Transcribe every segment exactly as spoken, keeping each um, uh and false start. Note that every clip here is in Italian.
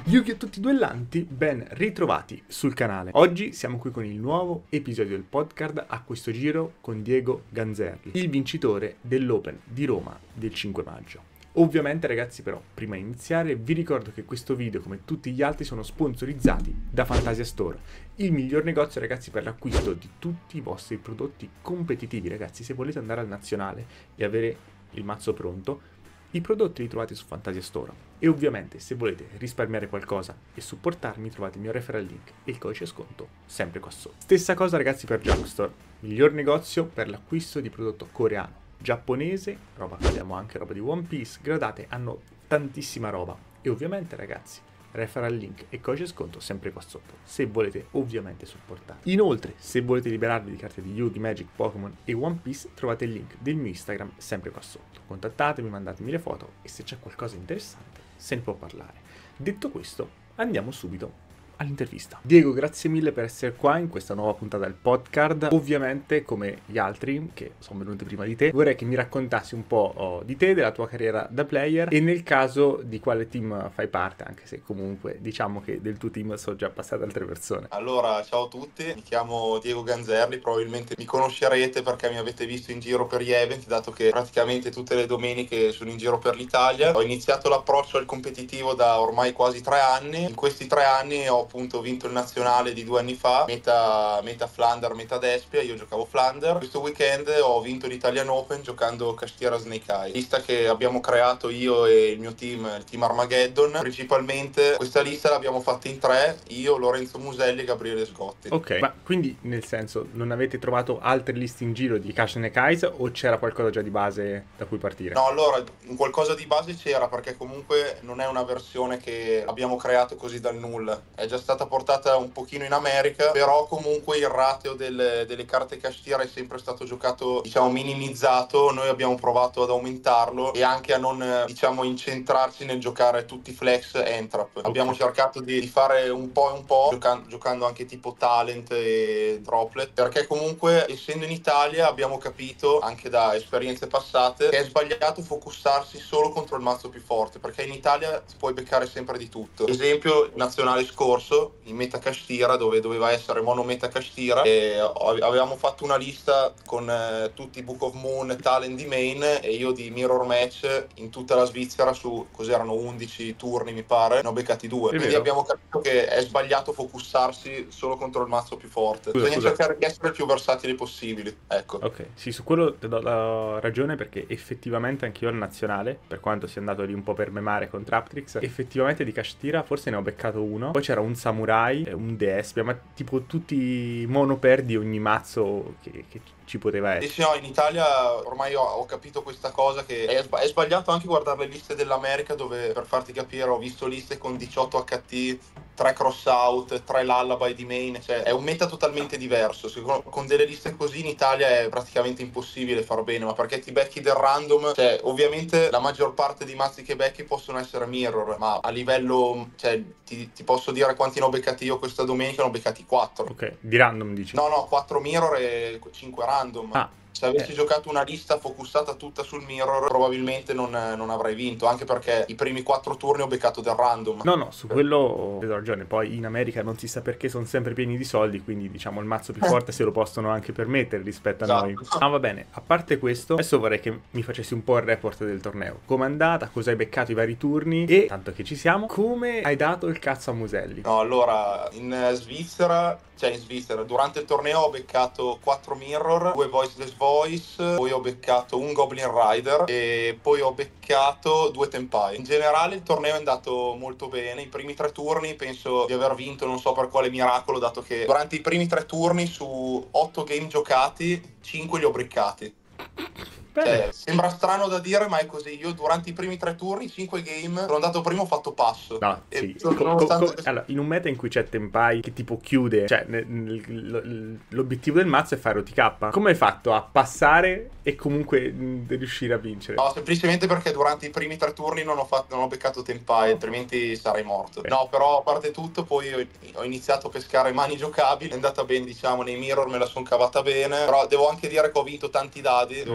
Yu-Gi-Oh! Tutti duellanti, ben ritrovati sul canale. Oggi siamo qui con il nuovo episodio del podcast, a questo giro con Diego Ganzerli, il vincitore dell'Open di Roma del cinque maggio. Ovviamente ragazzi, però, prima di iniziare vi ricordo che questo video, come tutti gli altri, sono sponsorizzati da Fantasia Store, il miglior negozio ragazzi per l'acquisto di tutti i vostri prodotti competitivi. Ragazzi, se volete andare al nazionale e avere il mazzo pronto, i prodotti li trovate su Fantasia Store. E ovviamente se volete risparmiare qualcosa e supportarmi, trovate il mio referral link e il codice sconto sempre qua sotto. Stessa cosa ragazzi per Junkstore, miglior negozio per l'acquisto di prodotto coreano, giapponese, roba, abbiamo anche roba di One Piece, gradate, hanno tantissima roba. E ovviamente ragazzi, referral link e codice sconto sempre qua sotto, se volete ovviamente supportare. Inoltre, se volete liberarvi di carte di Yu-Gi, Magic, Pokémon e One Piece, trovate il link del mio Instagram sempre qua sotto. Contattatemi, mandatemi le foto e se c'è qualcosa di interessante se ne può parlare. Detto questo, andiamo subito all'intervista. Diego, grazie mille per essere qua in questa nuova puntata del podcast. Ovviamente, come gli altri che sono venuti prima di te, vorrei che mi raccontassi un po' oh, di te, della tua carriera da player e nel caso di quale team fai parte, anche se comunque diciamo che del tuo team sono già passate altre persone. Allora, ciao a tutti, mi chiamo Diego Ganzerli, probabilmente mi conoscerete perché mi avete visto in giro per gli event, dato che praticamente tutte le domeniche sono in giro per l'Italia. Ho iniziato l'approccio al competitivo da ormai quasi tre anni. In questi tre anni ho appunto vinto il nazionale di due anni fa, metà, metà Flander, metà Despia, io giocavo Flander. Questo weekend ho vinto l'Italian Open giocando Castiera Snake Eye, lista che abbiamo creato io e il mio team, il team Armageddon. Principalmente questa lista l'abbiamo fatta in tre, io, Lorenzo Muselli e Gabriele Scotti. Ok, ma quindi nel senso non avete trovato altre liste in giro di Cash and Eyes o c'era qualcosa già di base da cui partire? No, allora qualcosa di base c'era, perché comunque non è una versione che abbiamo creato così dal nulla, è già stata portata un pochino in America, però comunque il ratio delle, delle carte castiera è sempre stato giocato, diciamo, minimizzato. Noi abbiamo provato ad aumentarlo e anche a non, diciamo, incentrarci nel giocare tutti flex e entrap. Okay. Abbiamo cercato di, di fare un po' e un po', giocando, giocando anche tipo talent e droplet, perché comunque essendo in Italia abbiamo capito, anche da esperienze passate, che è sbagliato focussarsi solo contro il mazzo più forte, perché in Italia puoi beccare sempre di tutto. Ad esempio, il nazionale scorso, in meta Castiera, dove doveva essere mono meta Castiera, e avevamo fatto una lista con eh, tutti i Book of Moon, talent di main e io di mirror match in tutta la Svizzera su, cos'erano, undici turni mi pare, ne ho beccati due. È Quindi vero. Abbiamo capito che è sbagliato focussarsi solo contro il mazzo più forte. Scusa, Bisogna scusa. cercare di essere più versatili possibili, ecco. Ok, sì, su quello ti do la ragione, perché effettivamente anch'io al nazionale, per quanto sia andato lì un po' per memare con Traptrix, effettivamente di Castiera forse ne ho beccato uno, poi c'era un Samurai, un Despia, ma tipo tutti monoper di ogni mazzo che, che ci poteva essere. Sì, sì, no, in Italia ormai ho, ho capito questa cosa, che è, è sbagliato anche guardare le liste dell'America, dove, per farti capire, ho visto liste con diciotto H T, tre cross out, tre lullaby di main, cioè è un meta totalmente diverso. Con, con delle liste così in Italia è praticamente impossibile far bene, ma perché ti becchi del random, cioè ovviamente la maggior parte dei mazzi che becchi possono essere mirror, ma a livello, cioè ti, ti posso dire quanti ne ho beccati io questa domenica, ne ho beccati quattro. Ok, di random dici? No, no, quattro mirror e cinque random. Ah. Se avessi Eh. giocato una lista focussata tutta sul mirror, probabilmente non, non avrei vinto, anche perché i primi quattro turni ho beccato del random. No, no, su quello hai ragione. Poi in America non si sa perché sono sempre pieni di soldi, quindi diciamo il mazzo più forte se lo possono anche permettere rispetto a Esatto. noi. Ah, va bene, a parte questo, adesso vorrei che mi facessi un po' il report del torneo. Com'è andata, cosa hai beccato i vari turni e, tanto che ci siamo, come hai dato il cazzo a Muselli? No, allora, in Svizzera, cioè in Svizzera, durante il torneo ho beccato quattro mirror, due voiceless voice, poi ho beccato un Goblin Rider e poi ho beccato due Tempai. In generale il torneo è andato molto bene. I primi tre turni penso di aver vinto, non so per quale miracolo, dato che durante i primi tre turni su otto game giocati, cinque li ho briccati. Cioè, sembra strano da dire, ma è così. Io durante i primi tre turni, cinque game, sono andato primo, ho fatto passo. No, sì. sono, Co- nonostante... co- allora, in un meta in cui c'è Tempai che tipo chiude, cioè nel, nel, l'obiettivo del mazzo è fare O T K. Come hai fatto a passare e comunque mh, riuscire a vincere? No, semplicemente perché durante i primi tre turni non ho, fatto, non ho beccato Tempai, altrimenti sarei morto. Okay. No, però a parte tutto, poi ho, ho iniziato a pescare mani giocabili. È andata bene, diciamo, nei mirror me la sono cavata bene. Però devo anche dire che ho vinto tanti dadi, devo dire questo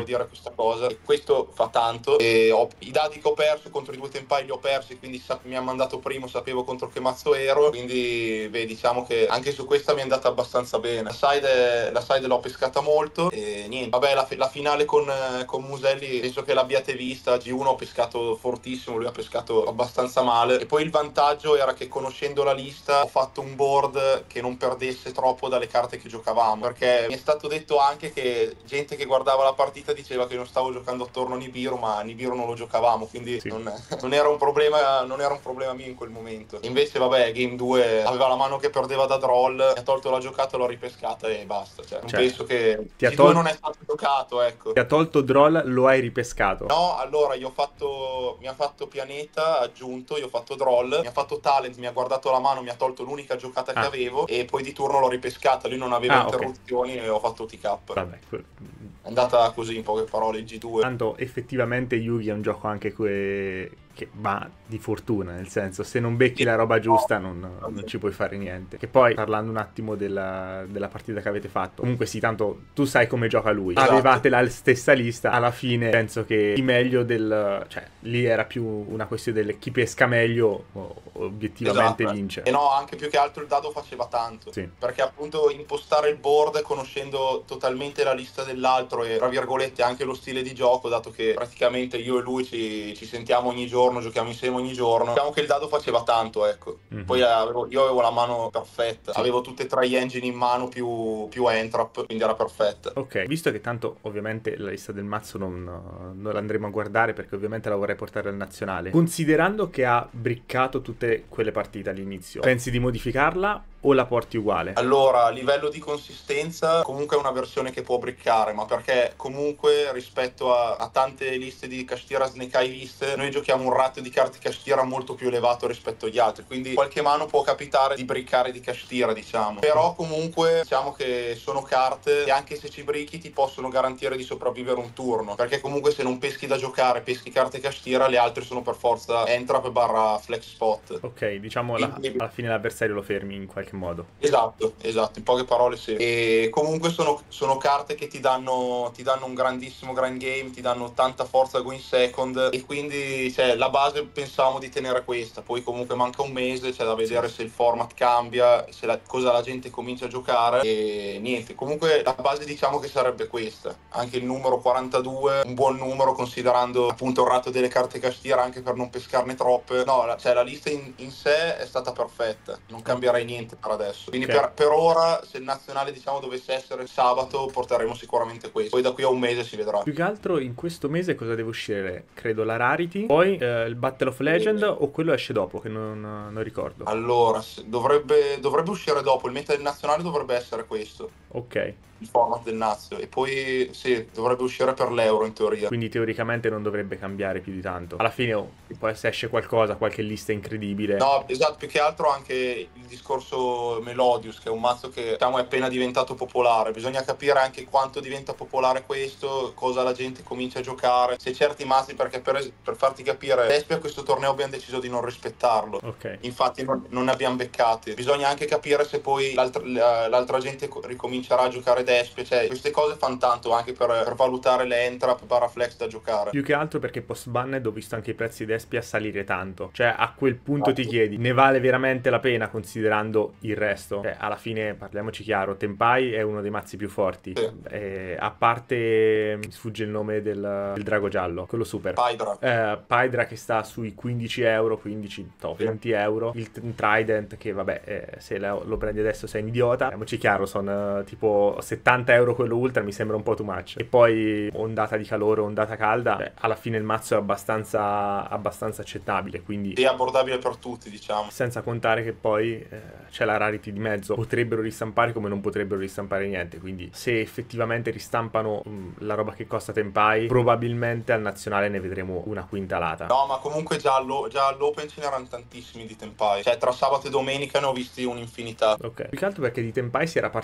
questa cosa e questo fa tanto. E ho, i dadi che ho perso contro i due Tenpai li ho persi, quindi sa, mi ha mandato primo, sapevo contro che mazzo ero, quindi beh, diciamo che anche su questa mi è andata abbastanza bene. La side, la side l'ho pescata molto e niente, vabbè la, la finale con, con Muselli penso che l'abbiate vista. G uno ho pescato fortissimo, lui ha pescato abbastanza male e poi il vantaggio era che conoscendo la lista ho fatto un board che non perdesse troppo dalle carte che giocavamo, perché mi è stato detto anche che gente che guardava la partita diceva che non stavo giocando attorno a Nibiru, ma Nibiru non lo giocavamo, quindi sì. non, non era un problema non era un problema mio in quel momento. Invece vabbè, game due aveva la mano che perdeva da Droll, mi ha tolto la giocata, l'ho ripescata e basta, cioè, non cioè, penso che ti ha G due tol- non è stato giocato, ecco. Ti ha tolto Droll, lo hai ripescato? No, allora io ho fatto mi ha fatto Pianeta aggiunto, io ho fatto Droll, mi ha fatto Talent, mi ha guardato la mano, mi ha tolto l'unica giocata ah. che avevo e poi di turno l'ho ripescata, lui non aveva ah, interruzioni okay. e ho fatto T K. Vabbè, que- è andata così in poche parole G due. Tanto effettivamente Yugi è un gioco anche que- che va di fortuna, nel senso se non becchi la roba giusta non, non ci puoi fare niente. Che poi parlando un attimo della, della partita che avete fatto, comunque sì, tanto tu sai come gioca lui, esatto. Avevate la stessa lista, alla fine penso che chi meglio del, cioè lì era più una questione del chi pesca meglio obiettivamente esatto. vince. E no, anche più che altro il dado faceva tanto, sì. Perché appunto impostare il board conoscendo totalmente la lista dell'altro e tra virgolette anche lo stile di gioco, dato che praticamente io e lui ci, ci sentiamo ogni giorno, giochiamo insieme ogni giorno, diciamo che il dado faceva tanto, ecco. Mm-hmm. Poi avevo, io avevo la mano perfetta, sì. Avevo tutte e tre gli engine in mano più, più Entrap, quindi era perfetta. Ok, visto che tanto ovviamente la lista del mazzo non, non l'andremo a guardare perché ovviamente la vorrei portare al nazionale, considerando che ha briccato tutte quelle partite all'inizio, pensi di modificarla o la porti uguale? Allora, a livello di consistenza comunque è una versione che può briccare, ma perché comunque rispetto a, a tante liste di Kashtira Snake Eye viste, noi giochiamo un ratio di carte Kashtira molto più elevato rispetto agli altri, quindi qualche mano può capitare di briccare di Kashtira, diciamo. Però comunque diciamo che sono carte che anche se ci bricchi ti possono garantire di sopravvivere un turno, perché comunque se non peschi da giocare, peschi carte Kashtira, le altre sono per forza Entrap barra Flex Spot. Ok, diciamo la, alla fine l'avversario lo fermi in qualche modo. Esatto, esatto, in poche parole sì. E comunque sono, sono carte che ti danno, ti danno un grandissimo grind game, ti danno tanta forza go in second e quindi cioè, la base pensavamo di tenere questa, poi comunque manca un mese, c'è da vedere se il format cambia, se la, cosa la gente comincia a giocare e niente, comunque la base diciamo che sarebbe questa, anche il numero quarantadue, un buon numero considerando appunto il ratio delle carte Kashtira anche per non pescarne troppe, no, la, cioè la lista in, in sé è stata perfetta, non cambierei niente per adesso, quindi okay. per, per ora se il nazionale diciamo dovesse essere sabato porteremo sicuramente questo, poi da qui a un mese si vedrà. Più che altro in questo mese cosa deve uscire? Credo la Rarity, poi eh, il Battle of Legend e... o quello esce dopo che non, non ricordo. Allora dovrebbe, dovrebbe uscire dopo, il meta del nazionale dovrebbe essere questo. Ok. Il format del Nazio e poi sì, dovrebbe uscire per l'Euro in teoria. Quindi teoricamente non dovrebbe cambiare più di tanto. Alla fine oh, poi se esce qualcosa, qualche lista incredibile. No, esatto, più che altro anche il discorso Melodius, che è un mazzo che diciamo è appena diventato popolare. Bisogna capire anche quanto diventa popolare questo, cosa la gente comincia a giocare, se certi mazzi, perché per, es- per farti capire, Despia a questo torneo abbiamo deciso di non rispettarlo. Okay. Infatti non, non ne abbiamo beccati. Bisogna anche capire se poi l'altra, l'altra gente ricomincerà a giocare Despia, cioè queste cose fanno tanto anche per, per valutare le entrap barra flex da giocare. Più che altro perché post banned ho visto anche i prezzi di Despia salire tanto, cioè a quel punto ti chiedi ne vale veramente la pena considerando il resto? Cioè alla fine parliamoci chiaro, Tenpai è uno dei mazzi più forti, sì. eh, a parte mi sfugge il nome del, del drago giallo, quello super Pydra eh, Pydra che sta sui quindici euro, quindici, no, venti euro, il Trident che vabbè eh, se lo, lo prendi adesso sei un idiota, parliamoci chiaro, sono uh, tipo settanta euro quello ultra, mi sembra un po' too much. E poi ondata di calore, ondata calda, beh, alla fine il mazzo è abbastanza abbastanza accettabile, quindi è abbordabile per tutti, diciamo. Senza contare che poi eh, c'è la rarity di mezzo, potrebbero ristampare come non potrebbero ristampare niente, quindi se effettivamente ristampano mh, la roba che costa Tenpai, probabilmente al nazionale ne vedremo una quintalata. No, ma comunque già, allo, già all'Open ce n'erano tantissimi di Tenpai, cioè tra sabato e domenica ne ho visti un'infinità. Ok, più che altro perché di Tenpai si era partito dicendo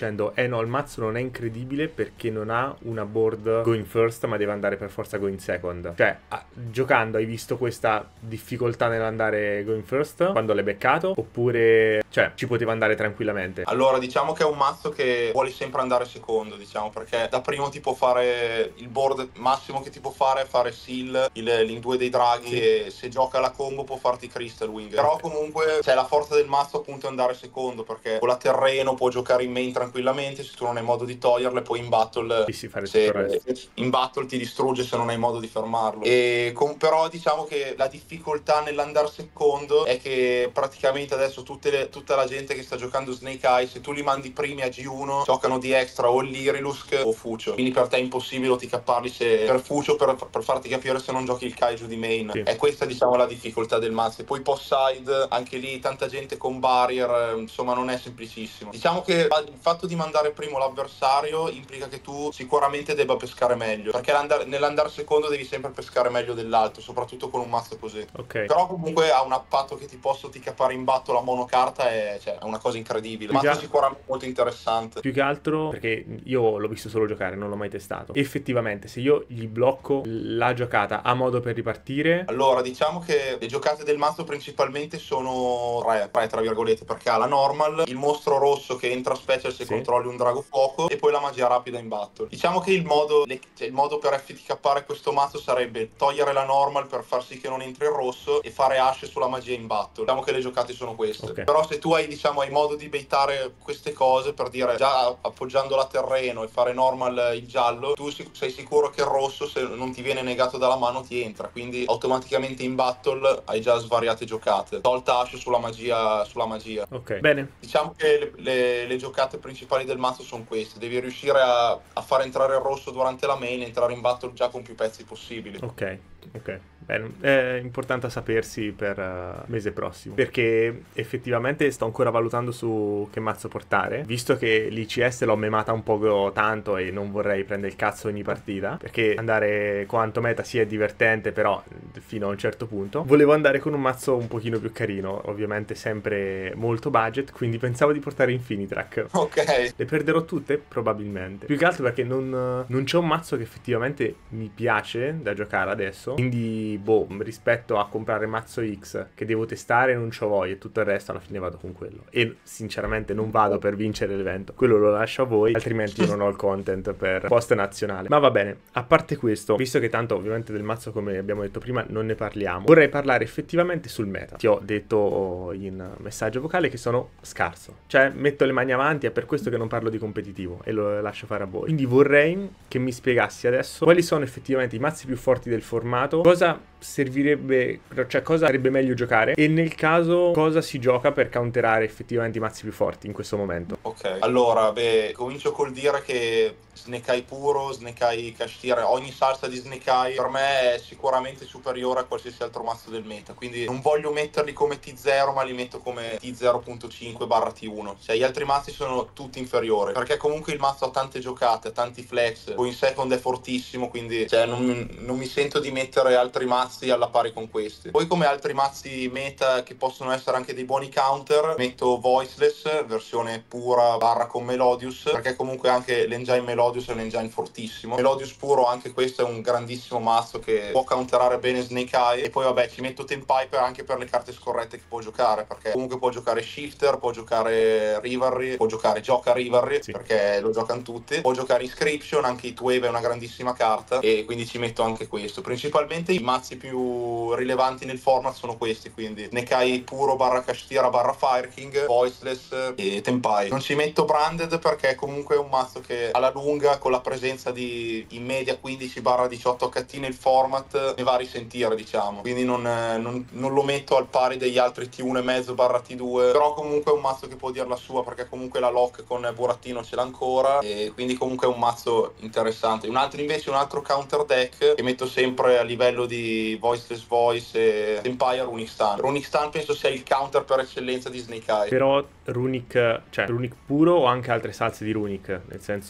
dicendo eh no, il mazzo non è incredibile perché non ha una board going first ma deve andare per forza going second. Cioè, a, giocando hai visto questa difficoltà nell'andare going first quando l'hai beccato? Oppure, cioè, ci poteva andare tranquillamente? Allora, diciamo che è un mazzo che vuole sempre andare secondo, diciamo, perché da primo ti può fare il board massimo che ti può fare è fare Seal, il, l'in due dei draghi, sì. E se gioca la combo può farti Crystal Wing. Però comunque c'è la forza del mazzo appunto è andare secondo, perché con la terreno può giocare in main tranquillamente, se tu non hai modo di toglierle, poi in battle, sì, sì, fare se, in battle ti distrugge se non hai modo di fermarlo. E con, però diciamo che la difficoltà nell'andare secondo è che praticamente adesso tutte le, tutta la gente che sta giocando Snake Eye, se tu li mandi primi a G uno, giocano di extra o l'Irilusk o Fucio. Quindi per te è impossibile ti capparli se per Fucio, per, per farti capire se non giochi il Kaiju di main. Sì. È questa diciamo la difficoltà del mazzo. E poi post side, anche lì tanta gente con barrier, insomma non è semplicissimo. Diciamo che il fatto di mandare primo l'avversario implica che tu sicuramente debba pescare meglio, perché nell'andare secondo devi sempre pescare meglio dell'altro, soprattutto con un mazzo così. Okay. Però comunque ha un appatto che ti posso ti cappare in batto la monocarta, è, cioè, è una cosa incredibile. Il mazzo è sicuramente molto interessante. Più che altro perché io l'ho visto solo giocare, non l'ho mai testato. Effettivamente se io gli blocco la giocata ha modo per ripartire? Allora diciamo che le giocate del mazzo principalmente sono tre, tre tra virgolette, perché ha la normal, il mostro rosso che entra special se sì. controlli un drago fuoco e poi la magia rapida in battle. Diciamo che il modo, le, cioè, il modo per F T K'are questo mazzo sarebbe togliere la normal per far sì che non entri il rosso e fare Ash sulla magia in battle. Diciamo che le giocate sono queste. Okay. Però se tu hai diciamo hai modo di baitare queste cose, per dire già appoggiando la terreno e fare normal il giallo, tu sei sicuro che il rosso se non ti viene negato dalla mano ti entra, quindi automaticamente in battle hai già svariate giocate. Tolta Ash sulla magia sulla magia. Ok, bene. Diciamo che le, le, le giocate principali del mazzo sono queste. Devi riuscire a, a far entrare il rosso durante la main e entrare in battle già con più pezzi possibili. Ok, ok. Bene, è importante sapersi per uh, mese prossimo, perché effettivamente sto ancora valutando su che mazzo portare, visto che l'I C S l'ho memata un po' tanto e non vorrei prendere il cazzo ogni partita, perché andare quanto meta sì è divertente, però fino a un certo punto. Volevo andare con un mazzo un pochino più carino, ovviamente sempre molto budget, quindi pensavo di portare Infinitrack. Ok. Le perderò tutte? Probabilmente. Più che altro perché non, non c'è un mazzo che effettivamente mi piace da giocare adesso, quindi boh, rispetto a comprare mazzo X che devo testare non c'ho voglia e tutto il resto alla fine vado con quello, e sinceramente non vado per vincere l'evento, quello lo lascio a voi, altrimenti io non ho il content per post nazionale. Ma va bene, a parte questo, visto che tanto ovviamente del mazzo come abbiamo detto prima non ne parliamo, vorrei parlare effettivamente sul meta. Ti ho detto in messaggio vocale che sono scarso, cioè metto le mani avanti, è per questo che non parlo di competitivo e lo lascio fare a voi. Quindi vorrei che mi spiegassi adesso quali sono effettivamente i mazzi più forti del formato, cosa servirebbe, cioè cosa sarebbe meglio giocare e nel caso cosa si gioca per counterare effettivamente i mazzi più forti in questo momento. Ok, allora beh, comincio col dire che Snake Eye puro, Snake Eye Kashtira, ogni salsa di Snake Eye per me è sicuramente superiore a qualsiasi altro mazzo del meta, quindi non voglio metterli come T zero ma li metto come T zero punto cinque barra T uno, cioè gli altri mazzi sono tutti inferiori, perché comunque il mazzo ha tante giocate, ha tanti flex, poi in second è fortissimo, quindi cioè, non, non mi sento di mettere altri mazzi alla pari con questi. Poi come altri mazzi meta che possono essere anche dei buoni counter, metto Voiceless, versione pura barra con Melodius, perché comunque anche l'engine Melodius è un engine fortissimo. Melodius puro, anche questo è un grandissimo mazzo che può counterare bene Snake Eye. E poi vabbè ci metto Tempiper anche per le carte scorrette che può giocare, perché comunque può giocare Shifter, può giocare Rivalry, può giocare Gioca Rivalry, sì, perché lo giocano tutti, può giocare Inscription, anche Heatwave è una grandissima carta e quindi ci metto anche questo. Principalmente i mazzi più rilevanti nel format sono questi, quindi Snake Eye puro barra Kashtira barra Fire King, Voiceless e Tempai. Non ci metto Branded perché comunque è un mazzo che alla lunga con la presenza di in media quindici barra diciotto H T nel format ne va a risentire, diciamo, quindi non, non, non lo metto al pari degli altri T uno e mezzo barra T due, però comunque è un mazzo che può dire la sua, perché comunque la lock con Burattino ce l'ha ancora e quindi comunque è un mazzo interessante. Un altro invece, un altro counter deck che metto sempre a livello di Voiceless Voice e Empire, Runic Stun. Runic Stun penso sia il counter per eccellenza di Snake Eye. Però Runic, cioè Runic puro o anche altre salse di Runic? Nel senso con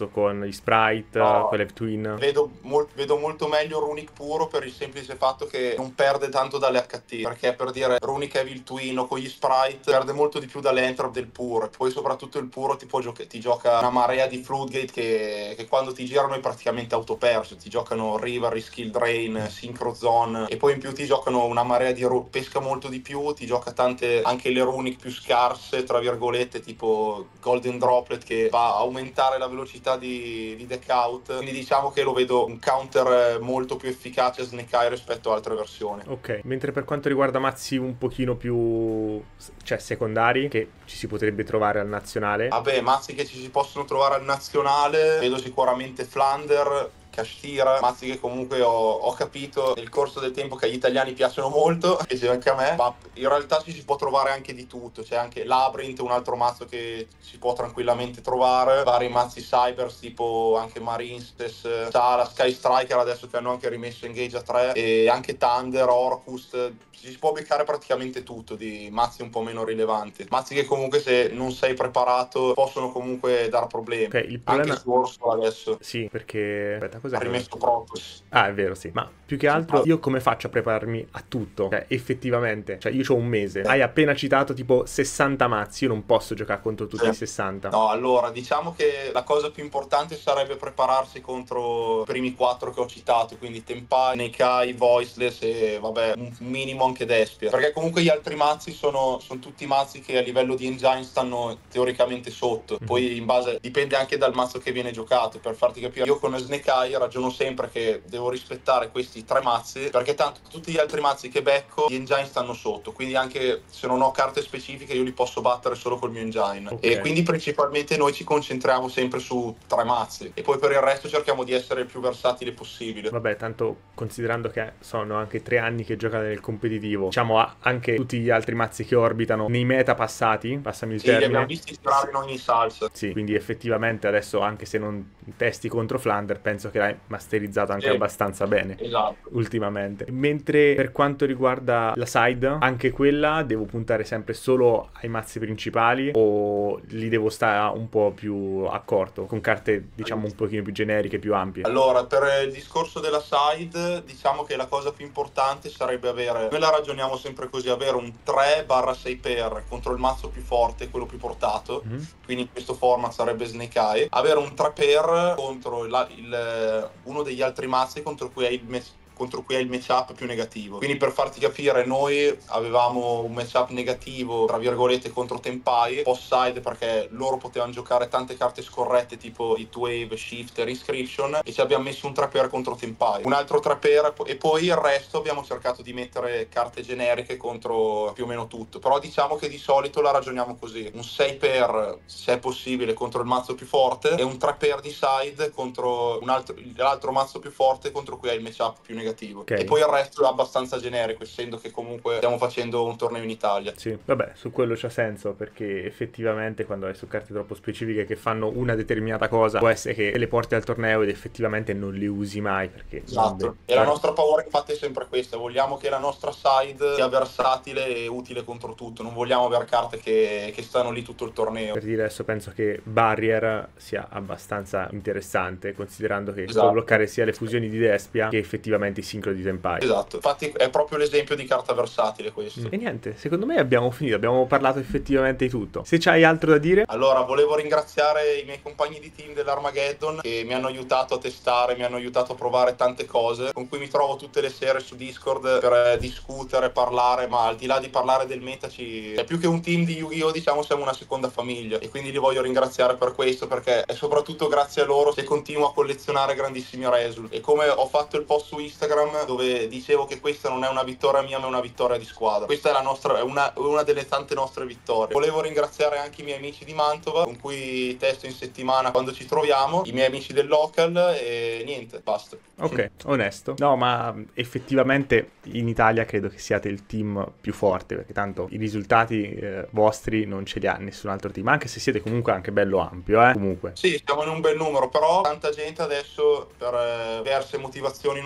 gli sprite, no, quelle twin. Vedo, mol- vedo molto meglio Runic puro per il semplice fatto che non perde tanto dalle H T, perché per dire Runic Evil Twin o con gli sprite perde molto di più dall'entrop del puro, e poi soprattutto il puro ti, può gioca- ti gioca una marea di Floodgate che, che quando ti girano è praticamente autoperso, ti giocano River, Skill Drain, Synchro Zone, e poi in più ti giocano una marea di ru- pesca molto di più, ti gioca tante anche le Runic più scarse tra virgolette, tipo Golden Droplet, che va a aumentare la velocità di, di deck out, quindi diciamo che lo vedo un counter molto più efficace a Snake Eye rispetto a altre versioni. Ok, mentre per quanto riguarda mazzi un pochino più, cioè secondari, che ci si potrebbe trovare al nazionale. Vabbè, mazzi che ci si possono trovare al nazionale, vedo sicuramente Flander, Kashtira, mazzi che comunque ho, ho capito nel corso del tempo che agli italiani piacciono molto, piace anche a me, ma in realtà ci si può trovare anche di tutto, c'è anche Labyrinth, un altro mazzo che si può tranquillamente trovare, vari mazzi Cybers tipo anche Marinestes, Sala, Sky Striker adesso che hanno anche rimesso Engage a tre, e anche Thunder, Orcust, si può beccare praticamente tutto di mazzi un po' meno rilevanti, mazzi che comunque se non sei preparato possono comunque dar problemi. Ok, il problema... Anche su Orso adesso Sì, perché... Aspetta, cos'è ha che... rimesso Protoss. Ah, è vero, sì. Ma più che altro io come faccio a prepararmi a tutto? Cioè, effettivamente. Cioè, io ho un mese. Hai appena citato tipo sessanta mazzi. Io non posso giocare contro tutti Sì. i sessanta. No, allora, diciamo che la cosa più importante sarebbe prepararsi contro i primi quattro che ho citato, quindi Tempai, Nekai, Voiceless e vabbè, un minimo anche Despia. Perché comunque gli altri mazzi sono, sono tutti mazzi che a livello di engine stanno teoricamente sotto. Mhm. Poi in base, dipende anche dal mazzo che viene giocato. Per farti capire, io con Snake Eye ragiono sempre che devo rispettare questi tre mazzi, perché tanto tutti gli altri mazzi che becco, gli engine stanno sotto. Quindi anche se non ho carte specifiche io li posso battere solo col mio engine. Ok. E quindi principalmente noi ci concentriamo sempre su tre mazzi e poi per il resto cerchiamo di essere il più versatile possibile. Vabbè, tanto considerando che sono anche tre anni che gioca nel competitivo, diciamo ha anche tutti gli altri mazzi che orbitano nei meta passati, passami il Sì, li termine. abbiamo visti tirare in ogni salsa. Sì, quindi effettivamente adesso, anche se non testi contro Flander, penso che l'hai masterizzato anche Sì. abbastanza bene. Esatto. Ultimamente. Mentre per quanto riguarda la side, anche quella devo puntare sempre solo ai mazzi principali o li devo stare un po' più accorto, con carte diciamo un pochino più generiche, più ampie? Allora, per il discorso della side, diciamo che la cosa più importante sarebbe avere, noi la ragioniamo sempre così, avere un tre sei per contro il mazzo più forte, quello più portato, Mm-hmm. quindi in questo format sarebbe Snake Eye, avere un tre per contro il, il, uno degli altri mazzi contro cui hai il match contro cui è il matchup più negativo. Quindi per farti capire, noi avevamo un matchup negativo tra virgolette contro Tempai post side, perché loro potevano giocare tante carte scorrette tipo Heatwave, Shifter, Inscription, e ci abbiamo messo un tre per contro Tempai, un altro tre per, e poi il resto abbiamo cercato di mettere carte generiche contro più o meno tutto. Però diciamo che di solito la ragioniamo così: un sei per se è possibile contro il mazzo più forte e un tre per di side contro un altro, l'altro mazzo più forte contro cui hai il matchup più negativo. Okay. E poi il resto è abbastanza generico, essendo che comunque stiamo facendo un torneo in Italia. Sì, vabbè, su quello c'ha senso, perché effettivamente quando hai su carte troppo specifiche che fanno una determinata cosa, può essere che le porti al torneo ed effettivamente non le usi mai, perché... Esatto, vabbè, e la nostra paura infatti è sempre questa: vogliamo che la nostra side sia versatile e utile contro tutto, non vogliamo avere carte che, che stanno lì tutto il torneo. Per dire, adesso penso che Barrier sia abbastanza interessante, considerando che Esatto. può bloccare sia le fusioni di Despia che effettivamente i sincro di Tempai. Esatto, infatti è proprio l'esempio di carta versatile questo. Mm. E niente, secondo me abbiamo finito, abbiamo parlato effettivamente di tutto. Se c'hai altro da dire? Allora, volevo ringraziare i miei compagni di team dell'Armageddon che mi hanno aiutato a testare, mi hanno aiutato a provare tante cose, con cui mi trovo tutte le sere su Discord per discutere, parlare, ma al di là di parlare del meta ci... è più che un team di Yu-Gi-Oh! Diciamo siamo una seconda famiglia, e quindi li voglio ringraziare per questo, perché è soprattutto grazie a loro che continuo a collezionare grandissimi result. E come ho fatto il post su Instagram dove dicevo che questa non è una vittoria mia ma è una vittoria di squadra, questa è la nostra, è una, una delle tante nostre vittorie. Volevo ringraziare anche i miei amici di Mantova con cui testo in settimana quando ci troviamo, i miei amici del local, e niente, basta. Ok, onesto. No, ma effettivamente in Italia credo che siate il team più forte, perché tanto i risultati eh, vostri non ce li ha nessun altro team, anche se siete comunque anche bello ampio, eh, comunque. Sì, siamo in un bel numero, però tanta gente adesso per eh, diverse motivazioni non sta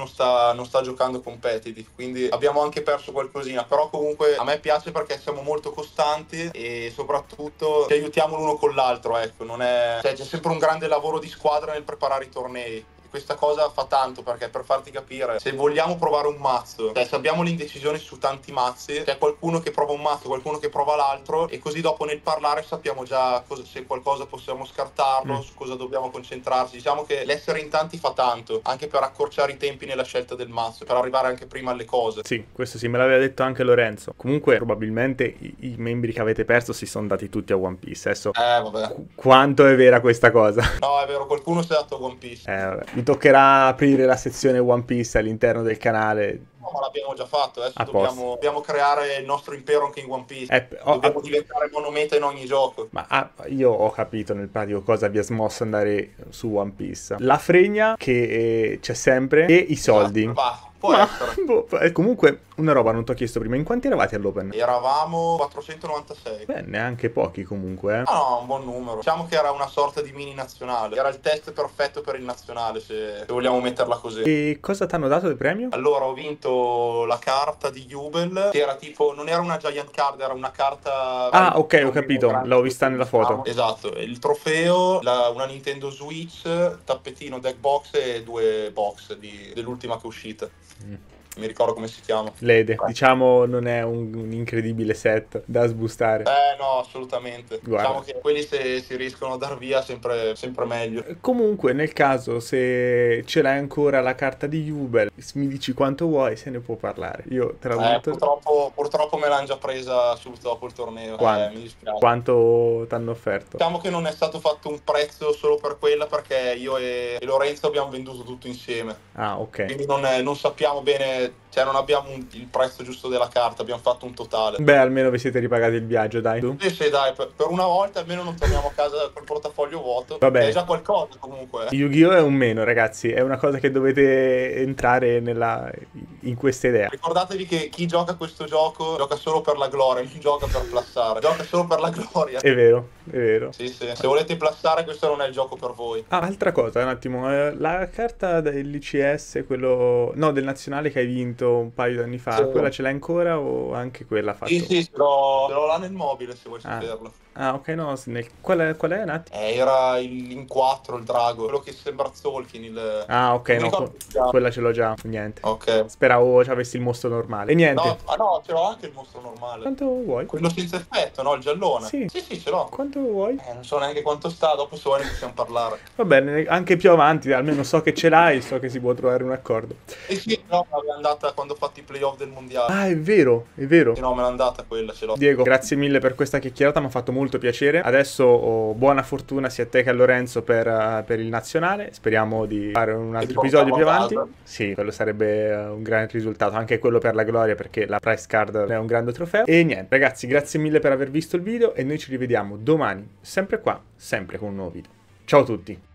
sta, non sta giocando competitive, quindi abbiamo anche perso qualcosina, però comunque a me piace perché siamo molto costanti e soprattutto ci aiutiamo l'uno con l'altro, ecco, non è, cioè, c'è sempre un grande lavoro di squadra nel preparare i tornei. Questa cosa fa tanto, perché per farti capire, se vogliamo provare un mazzo, cioè se abbiamo l'indecisione su tanti mazzi, c'è qualcuno che prova un mazzo, qualcuno che prova l'altro, e così dopo nel parlare sappiamo già cosa, se qualcosa possiamo scartarlo, Mm. su cosa dobbiamo concentrarci. Diciamo che l'essere in tanti fa tanto, anche per accorciare i tempi nella scelta del mazzo, per arrivare anche prima alle cose. Sì, questo sì, me l'aveva detto anche Lorenzo. Comunque probabilmente i, i membri che avete perso si sono dati tutti a One Piece. Adesso Eh vabbè. qu- quanto è vera questa cosa? No, è vero, qualcuno si è dato One Piece. Eh, vabbè. Mi toccherà aprire la sezione One Piece all'interno del canale. No, ma l'abbiamo già fatto, adesso A dobbiamo, posto. dobbiamo creare il nostro impero anche in One Piece. Eh, oh, Dobbiamo ah, diventare monometa in ogni gioco. ma ah, io ho capito nel pratico cosa vi ha smosso andare su One Piece. La fregna che eh, c'è sempre e i soldi. Esatto, va, può Ma, essere. boh, eh, comunque, una roba non ti ho chiesto prima. In quanti eravate all'Open? Eravamo quattrocentonovantasei. Beh, neanche pochi comunque, eh. No, no, un buon numero. Diciamo che era una sorta di mini nazionale. Era il test perfetto per il nazionale, se, se vogliamo metterla così. E cosa ti hanno dato di premio? Allora, ho vinto la carta di Jubel, che era tipo, non era una Giant Card, era una carta... Ah, ok, ho capito, l'ho vista nella foto. Esatto, il trofeo, la- una Nintendo Switch, tappetino, deck box e due box di- dell'ultima che è uscita. Mm. Mi ricordo come si chiama. Lede, diciamo non è un, un incredibile set da sbustare. Eh no, assolutamente. Guarda. Diciamo che quelli se si riescono a dar via sempre, sempre meglio. Comunque, nel caso, se ce l'hai ancora la carta di Jubel, mi dici quanto vuoi, se ne può parlare. Io te la Eh, butto. purtroppo, purtroppo me l'hanno già presa subito dopo il torneo. Quanto? Eh, mi dispiace. Quanto ti hanno offerto? Diciamo che non è stato fatto un prezzo solo per quella, perché io e, e Lorenzo abbiamo venduto tutto insieme. Ah, ok. Quindi non, è- non sappiamo bene, cioè non abbiamo un- il prezzo giusto della carta, abbiamo fatto un totale. Beh, almeno vi siete ripagati il viaggio, dai. Tu? Sì, sì, dai, per, per una volta almeno non torniamo a casa col portafoglio vuoto. Vabbè. È già qualcosa comunque. eh. Yu-Gi-Oh! È un meno, ragazzi. È una cosa che dovete entrare nella... in questa idea. Ricordatevi che chi gioca a questo gioco gioca solo per la gloria, non gioca per plassare, gioca solo per la gloria. È vero, è vero. Sì, sì, se volete plassare questo non è il gioco per voi. Ah, altra cosa, un attimo. eh, La carta dell'I C S, quello... No, del nazionale che hai vinto un paio di anni fa, Sì. quella ce l'hai ancora o anche quella ha fatto? Sì, sì, ce l'ho, ce l'ho là nel mobile se vuoi Ah. saperlo. Ah, ok, no, s- nel- qual è, qual è un attimo? Eh, era il- in quattro il drago, quello che sembra Zolkin, il... Ah, ok, non mi no, ricordo que- come si chiama. quella ce l'ho già, niente. Ok. Speravo ci avessi il mostro normale. E niente. No, ah no, ce l'ho anche il mostro normale. Quanto vuoi? Quello senza effetto, no? Il giallone. Sì. Sì, sì, ce l'ho. Quanto vuoi? Eh, non so neanche quanto sta, dopo se vuoi ne possiamo parlare. Va bene, anche più avanti, almeno so che ce l'hai, so che si può trovare un accordo. E sì, no, me l'è andata quando ho fatto i playoff del mondiale. Ah, è vero, è vero. Sì, no, me l'è andata quella, ce l'ho. Diego, grazie mille per questa chiacchierata, mi ha fatto molto piacere. Adesso oh, buona fortuna sia a te che a Lorenzo per, eh, per il nazionale. Speriamo di fare un altro portiamo episodio più a avanti. casa. Sì, quello sarebbe eh, un gran risultato, anche quello per la gloria, perché la prize card è un grande trofeo. E niente, ragazzi, grazie mille per aver visto il video e noi ci rivediamo domani, sempre qua, sempre con un nuovo video. Ciao a tutti!